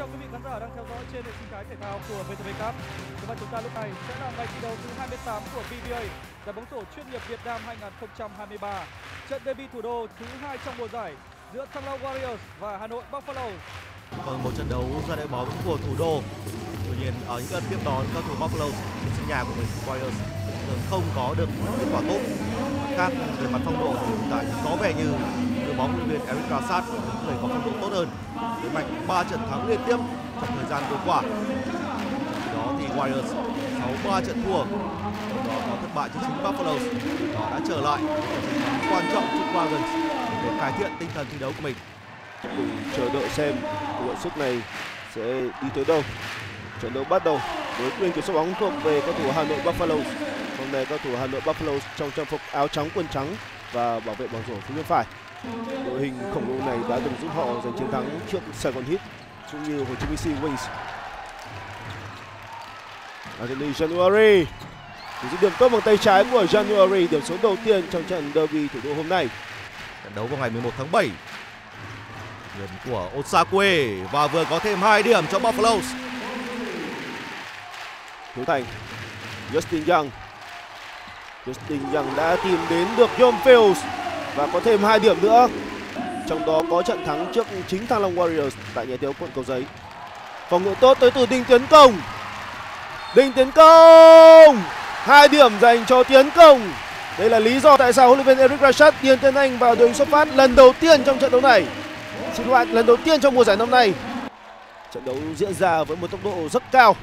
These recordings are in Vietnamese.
chào quý vị khán giả đang theo dõi trên hệ sinh thái thể thao của VTV Cup. Và chúng ta lúc này sẽ là ngày thi đấu thứ 28 của PBA giải bóng rổ chuyên nghiệp Việt Nam 2023. Trận derby thủ đô thứ 2 trong mùa giải giữa Thăng Long Warriors và Hà Nội Buffaloes. Một trận đấu ra đội bóng của thủ đô. Tuy nhiên ở những lần tiếp đón các thủ Buffaloes trên sân nhà của mình, Warriors thường không có được kết quả tốt. Khác về mặt phong độ thì hiện tại có vẻ như đội bóng huấn luyện viên Eric Garza những người có phong độ tốt hơn, với mạnh 3 trận thắng liên tiếp trong thời gian vừa qua. Đó thì Warriors sau 3 trận thua, trong đó có thất bại trước chính Buffaloes, họ đã trở lại quan trọng trước Dragons để cải thiện tinh thần thi đấu của mình. Cùng chờ đợi xem đội sức này sẽ đi tới đâu. Trận đấu bắt đầu với quyền kiểm soát bóng thuộc về cầu thủ Hà Nội Buffaloes. Hôm nay cầu thủ Hà Nội Buffaloes trong trang phục áo trắng quần trắng và bảo vệ bóng rổ phía bên phải. Đội hình khổng lồ này đã từng giúp họ giành chiến thắng trước Saigon Heat cũng như Hồ Chí Minh Sea Wings. Anthony January dứt điểm tốt bằng tay trái của January, điểm số đầu tiên trong trận derby thủ đô hôm nay. Trận đấu vào ngày 11 tháng 7. Điểm của Osakue và vừa có thêm 2 điểm cho Buffaloes. Hiếu Thành, Justin Young đã tìm đến được John Fields và có thêm 2 điểm nữa. Trong đó có trận thắng trước chính Thăng Long Warriors tại nhà thi đấu quận Cầu Giấy. Phòng ngự tốt tới từ Đinh Tiến Công. 2 điểm dành cho Tiến Công. Đây là lý do tại sao huấn luyện viên Eric Garza điền tên anh vào đội hình xuất phát lần đầu tiên trong trận đấu này. Lần đầu tiên trong mùa giải năm nay. Trận đấu diễn ra với một tốc độ rất cao.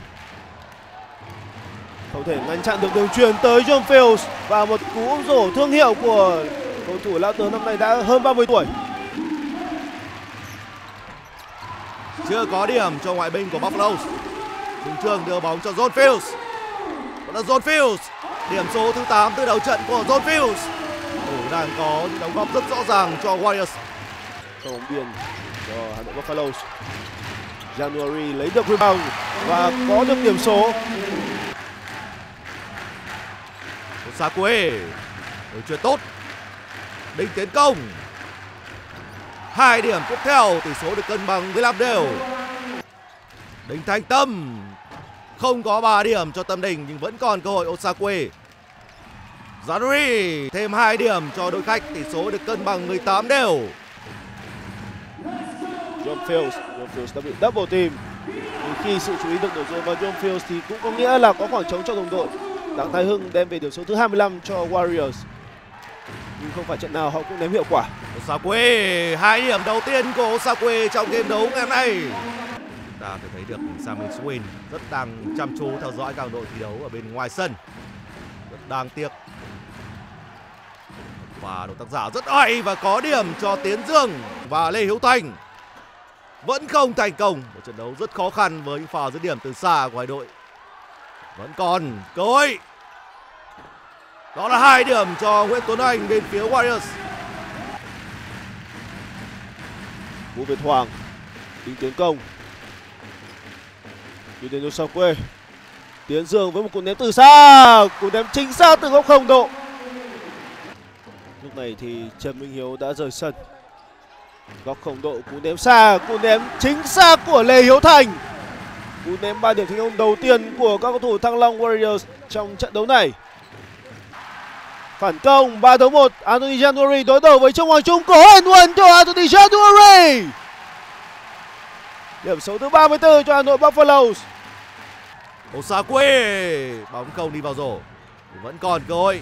Không thể ngăn chặn được đường truyền tới John Fields và một cú ôm rổ thương hiệu của cầu thủ lao tướng năm nay đã hơn 30 tuổi. Chưa có điểm cho ngoại binh của Buffaloes. Trung Trường đưa bóng cho John Fields. Đó là John Fields. Điểm số thứ 8 từ đầu trận của John Fields. Đang có những đóng góp rất rõ ràng cho Warriors. Cầu biên cho Hà Nội Buffaloes. January lấy được rebound và có được điểm số. Osakue đối chuyền tốt. Đinh Tiến Công. 2 điểm tiếp theo, tỷ số được cân bằng với 5 đều. Đinh Thanh Tâm không có 3 điểm cho Tâm Đình nhưng vẫn còn cơ hội. Osakue. January thêm 2 điểm cho đội khách, tỷ số được cân bằng 18 đều. John Fields đã bị double team. Nhưng khi sự chú ý được đổ dồn vào John Fields thì cũng có nghĩa là có khoảng trống cho đồng đội. Đặng Thái Hưng đem về điểm số thứ 25 cho Warriors. Nhưng không phải trận nào họ cũng ném hiệu quả. Osakue, 2 điểm đầu tiên của Osakue trong game đấu ngày hôm nay. Ta có thể thấy được Samuel Swin rất đang chăm chú theo dõi các đội thi đấu ở bên ngoài sân. Rất đáng tiếc. Và đội tác giả rất hay và có điểm cho Tiến Dương và Lê Hiếu Thành. Vẫn không thành công. Một trận đấu rất khó khăn với pha dứt điểm từ xa của hai đội. Vẫn còn cơ hội. Đó là 2 điểm cho Nguyễn Tuấn Anh bên phía Warriors. Vũ Việt Hoàng, Đinh Tiến Công, đi đến Osakue. Tiến Dương với một cú ném từ xa, cú ném chính xác từ góc không độ. Lúc này thì Trần Minh Hiếu đã rời sân. Góc không độ, cú ném xa, cú ném chính xác của Lê Hiếu Thành. Cú ném 3 điểm thành công đầu tiên của các cầu thủ Thăng Long Warriors trong trận đấu này. Phản công 3-1, Anthony January đối đầu với Trương Hoàng Trung, có N1 cho Anthony January. Điểm số thứ 34 cho Hà Nội Buffaloes. Osakue, bóng không đi vào rổ, vẫn còn cơ hội.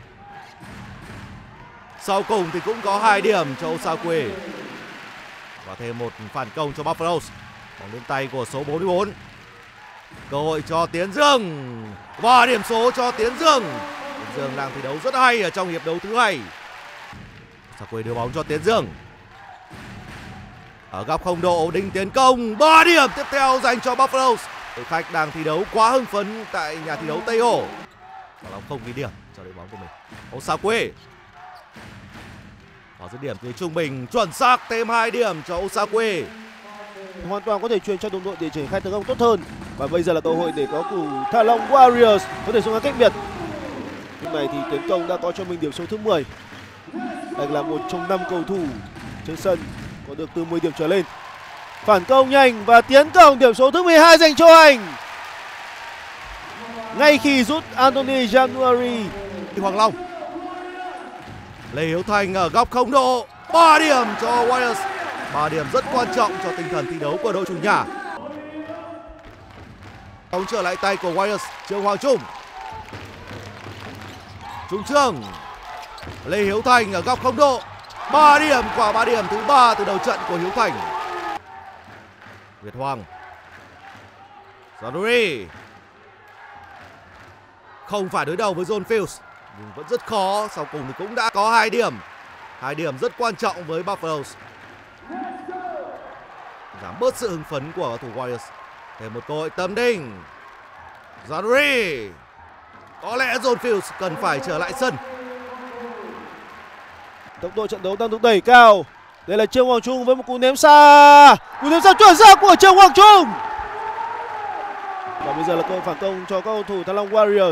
Sau cùng thì cũng có 2 điểm cho Osakue. Và thêm một phản công cho Buffaloes. Bóng đến tay của số 44. Cơ hội cho Tiến Dương. Và điểm số cho Tiến Dương. Tiến Dương đang thi đấu rất hay ở trong hiệp đấu thứ 2. Osakue đưa bóng cho Tiến Dương. Ở góc không độ, Đinh Tiến Công. 3 điểm tiếp theo dành cho Buffaloes. Đội khách đang thi đấu quá hưng phấn tại nhà thi đấu Tây Hồ. Và nó không ghi điểm cho đội bóng của mình. Osakue. Và dứt điểm từ trung bình chuẩn xác, thêm 2 điểm cho Osakue. Hoàn toàn có thể truyền cho đồng đội để triển khai tấn công tốt hơn. Và bây giờ là cơ hội để có cầu Thăng Long Warriors có thể xuống cách biệt. Lúc này thì Tiến Công đã có cho mình điểm số thứ 10. Anh là một trong 5 cầu thủ trên sân có được từ 10 điểm trở lên. Phản công nhanh và tiến công, điểm số thứ 12 dành cho Hành. Ngay khi rút Anthony January. Hoàng Long. Lê Hiếu Thành ở góc không độ, 3 điểm cho Warriors. 3 điểm rất quan trọng cho tinh thần thi đấu của đội chủ nhà. Bóng trở lại tay của Warriors, Trương Hoàng Trung. Trung Trương. Lê Hiếu Thành ở góc không độ, 3 điểm, quả 3 điểm thứ 3 từ đầu trận của Hiếu Thành. Việt Hoàng. January. Không phải đối đầu với John Fields nhưng vẫn rất khó, sau cùng thì cũng đã có 2 điểm. 2 điểm rất quan trọng với Buffaloes. Giảm bớt sự hưng phấn của cầu thủ Warriors. Thêm một cơ hội tầm đỉnh. January. Có lẽ John Fields cần phải trở lại sân. Tốc độ trận đấu đang được đẩy cao. Đây là Trương Hoàng Trung với một cú ném xa. Cú ném xa chuẩn xác của Trương Hoàng Trung. Và bây giờ là cơ hội phản công cho các cầu thủ Thăng Long Warriors.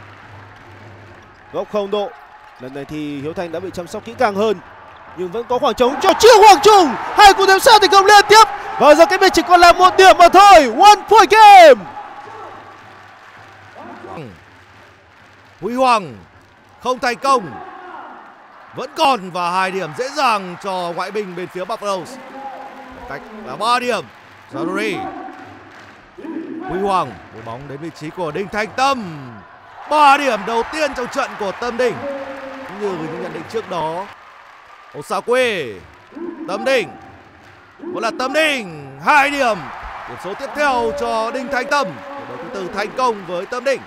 Góc không độ. Lần này thì Hiếu Thành đã bị chăm sóc kỹ càng hơn, nhưng vẫn có khoảng trống cho Trương Hoàng Trung. 2 cú ném xa thành công liên tiếp. Và giờ cái bên chỉ còn là 1 điểm mà thôi. 1 point game. Huy Hoàng không thành công. Vẫn còn và 2 điểm dễ dàng cho ngoại binh bên phía Buffaloes. Cách là 3 điểm. January. Huy Hoàng đưa bóng đến vị trí của Đinh Thanh Tâm. 3 điểm đầu tiên trong trận của Tâm Đỉnh. Cũng như những nhận định trước đó. Osakwe. Tâm Đỉnh. Vẫn là Tâm Đỉnh. 2 điểm. Điểm số tiếp theo cho Đinh Thanh Tâm. Trận đấu thứ tư thành công với Tâm Đỉnh.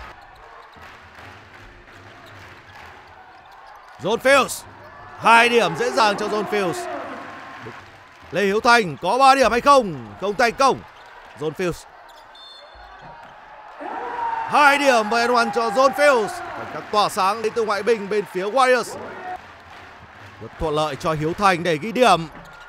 John Fields. 2 điểm dễ dàng cho John Fields. Lê Hiếu Thành có 3 điểm hay không? Không thành công. John Fields. 2 điểm và and one cho John Fields. Khoảnh khắc tỏa sáng đến từ ngoại binh bên phía Warriors. Rất thuận lợi cho Hiếu Thành để ghi điểm.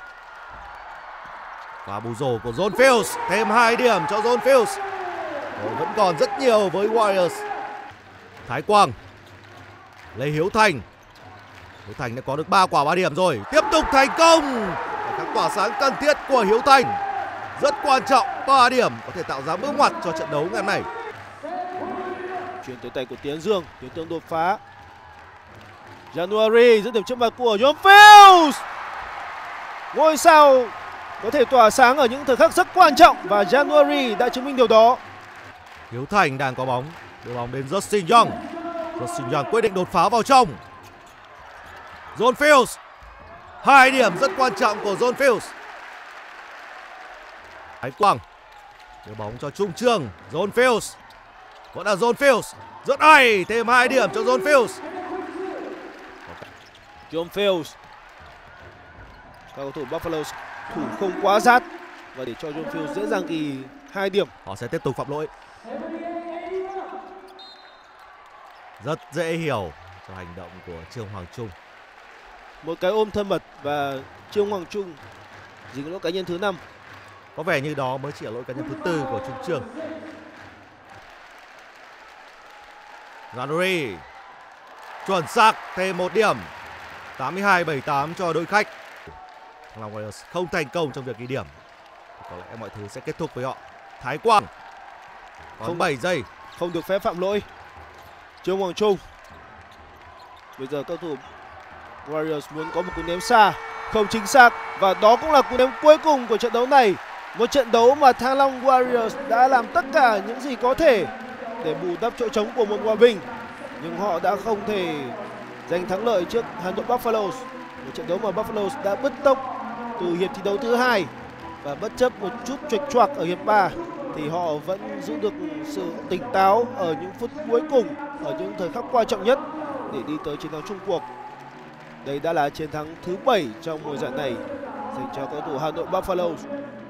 Và bù rổ của John Fields. Thêm 2 điểm cho John Fields. Vẫn còn rất nhiều với Warriors. Thái Quang. Lê Hiếu Thành. Hiếu Thành đã có được 3 quả 3 điểm rồi. Tiếp tục thành công. Khoảnh khắc tỏa sáng cần thiết của Hiếu Thành. Rất quan trọng, 3 điểm có thể tạo ra bước ngoặt cho trận đấu ngày hôm nay. Chuyển tới tay của Tiến Dương, Tiến Dương đột phá. January dứt điểm trước mặt của John Fields. Ngôi sao có thể tỏa sáng ở những thời khắc rất quan trọng và January đã chứng minh điều đó. Hiếu Thành đang có bóng, đưa bóng đến Justin Young. Justin Young quyết định đột phá vào trong. John Fields. 2 điểm rất quan trọng của John Fields. Thái Quang đưa bóng cho Trung Trương. John Fields. Vẫn là John Fields. Rất hay. Thêm 2 điểm cho John Fields. John Fields. Các cầu thủ Buffalo thủ không quá sát và để cho John Fields dễ dàng ghi 2 điểm. Họ sẽ tiếp tục phạm lỗi. Rất dễ hiểu cho hành động của Trương Hoàng Trung. Một cái ôm thân mật và Trương Hoàng Trung dính lỗi cá nhân thứ 5. Có vẻ như đó mới chỉ là lỗi cá nhân thứ 4 của Trung Trương. January. Chuẩn xác thêm 1 điểm. 82-78 cho đội khách. Thăng Long Warriors không thành công trong việc ghi điểm. Có lẽ mọi thứ sẽ kết thúc với họ. Thái Quang. Còn 7 giây. Không được phép phạm lỗi. Trương Hoàng Trung. Bây giờ cầu thủ Warriors muốn có một cú ném xa, không chính xác và đó cũng là cú ném cuối cùng của trận đấu này. Một trận đấu mà Thăng Long Warriors đã làm tất cả những gì có thể để bù đắp chỗ trống của một hòa bình, nhưng họ đã không thể giành thắng lợi trước Hà Nội Buffaloes. Một trận đấu mà Buffaloes đã bứt tốc từ hiệp thi đấu thứ 2 và bất chấp một chút chệch choạc ở hiệp 3 thì họ vẫn giữ được sự tỉnh táo ở những phút cuối cùng, ở những thời khắc quan trọng nhất để đi tới chiến thắng chung cuộc. Đây đã là chiến thắng thứ 7 trong mùa giải này dành cho cầu thủ Hà Nội Buffaloes.